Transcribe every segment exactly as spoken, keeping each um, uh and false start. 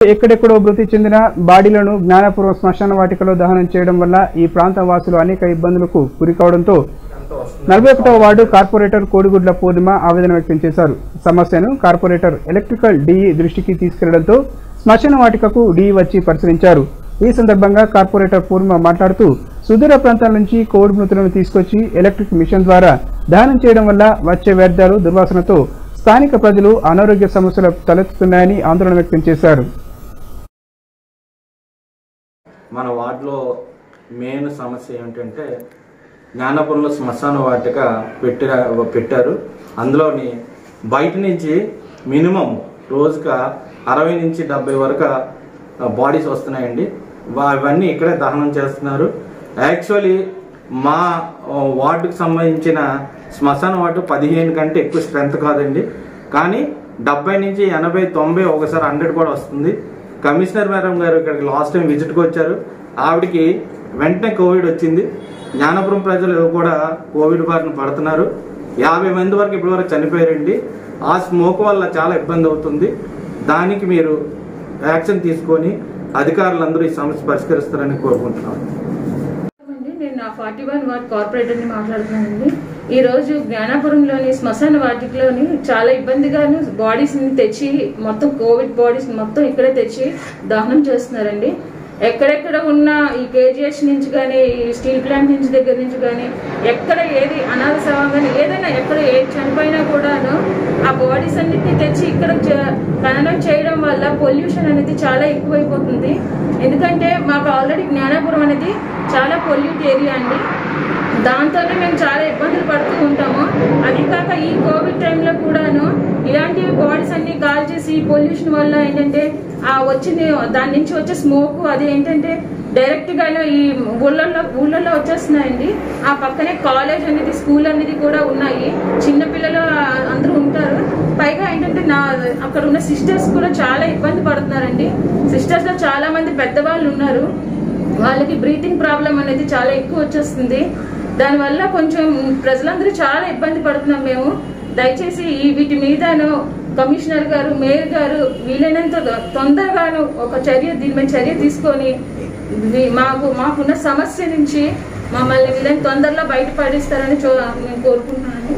ఎక్కడెక్కడో మృతి చెందిన బాడీలను జ్ఞానపూర్వ శ్మశాన వాటికలో దహనం చేయడం వల్ల ఈ ప్రాంత వాసులు అనేక ఇబ్బందులకు గురికావడంతో నలభై ఒకటవ వార్డు కార్పొరేటర్ కోడిగుడ్ల పూర్ణిమ ఆవేదన వ్యక్తం చేశారు. సమస్యను కార్పొరేటర్ ఎలక్ట్రికల్ డిఈ దృష్టికి తీసుకెళ్లడంతో శ్మశాన వాటికకు డిఈ వచ్చి పరిశీలించారు. ఈ సందర్భంగా కార్పొరేటర్ పూర్ణిమ మాట్లాడుతూ సుదూర ప్రాంతాల నుంచి కోవిడ్ మృతులను తీసుకొచ్చి ఎలక్ట్రిక్ మిషన్ ద్వారా దహనం చేయడం వల్ల వచ్చే వ్యర్థాలు దుర్వాసనతో స్థానిక ప్రజలు అనారోగ్య సమస్యలు తలెత్తుతున్నాయని ఆందోళన వ్యక్తం చేశారు. మన వార్డులో మెయిన్ సమస్య ఏమిటంటే జ్ఞానపురంలో శ్మశాన వాటిక పెట్టి పెట్టారు. అందులోని బయట నుంచి మినిమం రోజుగా అరవై నుంచి డెబ్బై వరకు బాడీస్ వస్తున్నాయండి. అవన్నీ ఇక్కడే దహనం చేస్తున్నారు. యాక్చువల్లీ మా వార్డుకు సంబంధించిన శ్మశాన వార్డు పదిహేను కంటే ఎక్కువ స్ట్రెంత్ కాదండి. కానీ డెబ్బై నుంచి ఎనభై తొంభై ఒకసారి హండ్రెడ్ కూడా వస్తుంది. కమిషనర్ మేడం గారు ఇక్కడికి లాస్ట్ టైం విజిట్కి వచ్చారు. ఆవిడికి వెంటనే కోవిడ్ వచ్చింది. జ్ఞానపురం ప్రజలు కూడా కోవిడ్ బారిన పడుతున్నారు. యాభై మంది వరకు ఇప్పటి వరకు చనిపోయారండి. ఆ స్మోక్ వల్ల చాలా ఇబ్బంది అవుతుంది. దానికి మీరు యాక్షన్ తీసుకొని అధికారులందరూ ఈ సమస్య పరిష్కరిస్తారని కోరుకుంటున్నాను. నేను నా ఫార్టీ వన్ వార్డ్ కార్పొరేటర్ని మాట్లాడుతున్నానండి. ఈరోజు జ్ఞానాపురంలోని శ్మశాన వాటికలోని చాలా ఇబ్బందిగాను బాడీస్ని తెచ్చి మొత్తం కోవిడ్ బాడీస్ మొత్తం ఇక్కడే తెచ్చి దహనం చేస్తున్నారండి. ఎక్కడెక్కడ ఉన్న ఈ కేజీహెచ్ నుంచి కానీ ఈ స్టీల్ ప్లాంట్ నుంచి దగ్గర నుంచి కానీ ఎక్కడ ఏది అనాథ శవం కానీ ఏదైనా ఎక్కడ ఏది చనిపోయినా కూడాను ఆ బాడీస్ అన్నిటిని తెచ్చి ఇక్కడ ఖననం చేయడం వల్ల పొల్యూషన్ అనేది చాలా ఎక్కువైపోతుంది. ఎందుకంటే మాకు ఆల్రెడీ జ్ఞానాపురం అనేది చాలా పొల్యూట్ ఏరియా అండి. దాంతోనే మేము చాలా ఇబ్బందులు పడుతూ ఉంటాము. అది కాక ఈ కోవిడ్ టైంలో కూడాను ఇలాంటి బాడీస్ అన్ని కాల్ చేసి పొల్యూషన్ వల్ల ఏంటంటే ఆ వచ్చింది దాని నుంచి వచ్చే స్మోక్ అది ఏంటంటే డైరెక్ట్ గానే ఈ ఊళ్ళల్లో ఊళ్ళల్లో వచ్చేస్తున్నాయండి. ఆ పక్కనే కాలేజ్ అనేది స్కూల్ అనేది కూడా ఉన్నాయి. చిన్నపిల్లలు అందరూ ఉంటారు. పైగా ఏంటంటే నా అక్కడ ఉన్న సిస్టర్స్ కూడా చాలా ఇబ్బంది పడుతున్నారండి. సిస్టర్స్ లో చాలా మంది పెద్దవాళ్ళు ఉన్నారు. వాళ్ళకి బ్రీతింగ్ ప్రాబ్లం అనేది చాలా ఎక్కువ వచ్చేస్తుంది. దానివల్ల కొంచెం ప్రజలందరూ చాలా ఇబ్బంది పడుతున్నాం మేము. దయచేసి ఈ వీటి మీదను కమిషనర్ గారు మేయర్ గారు వీలైనంత తొందరగాను ఒక చర్య దీని మీద చర్య తీసుకొని మాకు మాకున్న సమస్య నుంచి మమ్మల్ని వీళ్ళని తొందరలో బయటపడిస్తారని నేను కోరుకుంటున్నాను.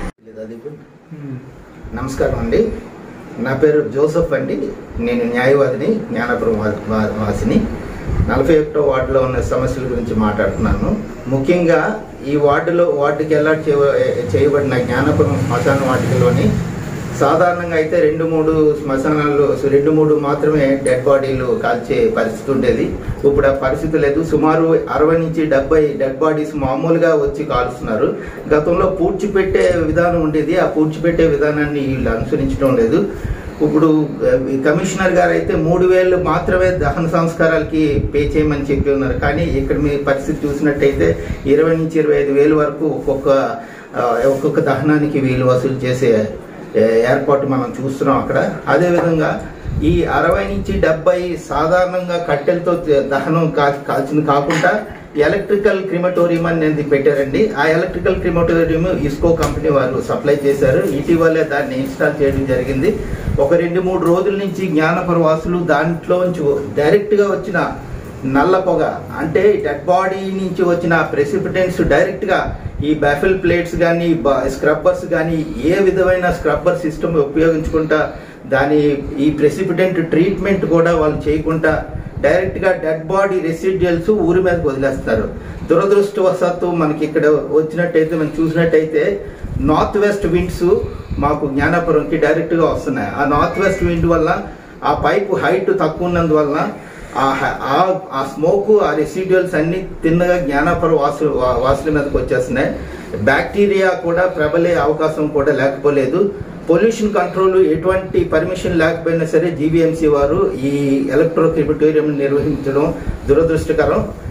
నమస్కారం అండి. నా పేరు జోసఫ్ అండి. నేను న్యాయవాదిని, జ్ఞానపురం వాసిని. నలభై ఒకటో వార్డులో ఉన్న సమస్యల గురించి మాట్లాడుతున్నాను. ముఖ్యంగా ఈ వార్డులో వార్డుకి ఎలా చేయబడిన జ్ఞానపురం శ్మశాన వాటికలోని సాధారణంగా అయితే రెండు మూడు శ్మశానాలు రెండు మూడు మాత్రమే డెడ్ బాడీలు కాల్చే పరిస్థితి ఉండేది. ఇప్పుడు ఆ పరిస్థితి లేదు. సుమారు అరవై నుంచి డెబ్బై డెడ్ బాడీస్ మామూలుగా వచ్చి కాలుస్తున్నారు. గతంలో పూడ్చిపెట్టే విధానం ఉండేది. ఆ పూడ్చిపెట్టే విధానాన్ని వీళ్ళు అనుసరించడం లేదు. ఇప్పుడు కమిషనర్ గారు అయితే మూడు వేలు మాత్రమే దహన సంస్కారాలకి పే చేయమని చెప్పి ఉన్నారు. కానీ ఇక్కడ మీ పరిస్థితి చూసినట్టయితే ఇరవై నుంచి ఇరవై ఐదు వేలు వరకు ఒక్కొక్క ఒక్కొక్క దహనానికి వీలు వసూలు చేసే ఏర్పాటు మనం చూస్తున్నాం అక్కడ. అదేవిధంగా ఈ అరవై నుంచి డెబ్బై సాధారణంగా కట్టెలతో దహనం కాల్చింది కాకుండా ఎలక్ట్రికల్ క్రిమటోరియం అనేది పెట్టారండి. ఆ ఎలక్ట్రికల్ క్రిమటోరియం ఇస్కో కంపెనీ వారు సప్లై చేశారు. ఇటీవలే దాన్ని ఇన్స్టాల్ చేయడం జరిగింది. ఒక రెండు మూడు రోజుల నుంచి జ్ఞానపుర వాసులు దాంట్లోంచి డైరెక్ట్ గా వచ్చిన నల్ల పొగ అంటే డెడ్ బాడీ నుంచి వచ్చిన ప్రెసిపిటెంట్స్ డైరెక్ట్ గా ఈ బాఫిల్ ప్లేట్స్ కానీ స్క్రబ్బర్స్ కానీ ఏ విధమైన స్క్రబ్బర్ సిస్టమ్ ఉపయోగించుకుంటా దాని ఈ ప్రెసిపిటెంట్ ట్రీట్మెంట్ కూడా వాళ్ళు చేయకుండా డైరెక్ట్ గా డెడ్ బాడీ రెసిడ్యుయల్స్ ఊరి మీదకి వదిలేస్తారు. దురదృష్టవశాత్తు మనకి ఇక్కడ వచ్చినట్టయితే మనం చూసినట్టయితే నార్త్ వెస్ట్ విండ్స్ మాకు జ్ఞానపురంకి డైరెక్ట్ గా వస్తున్నాయి. ఆ నార్త్ వెస్ట్ విండ్ వల్ల ఆ పైపు హైట్ తక్కువ ఉన్నందువల్ల ఆ స్మోక్ ఆ రెసిడ్యుయల్స్ అన్ని తిన్నగా జ్ఞానపుర వాసు వాసుల మీదకి వచ్చేస్తున్నాయి. బ్యాక్టీరియా కూడా ప్రబలే అవకాశం కూడా లేకపోలేదు. పొల్యూషన్ కంట్రోల్ ఎటువంటి పర్మిషన్ లేకపోయినా సరే జీవీఎంసీ వారు ఈ ఎలక్ట్రో క్రిమటోరియం నిర్వహించడం దురదృష్టకరం.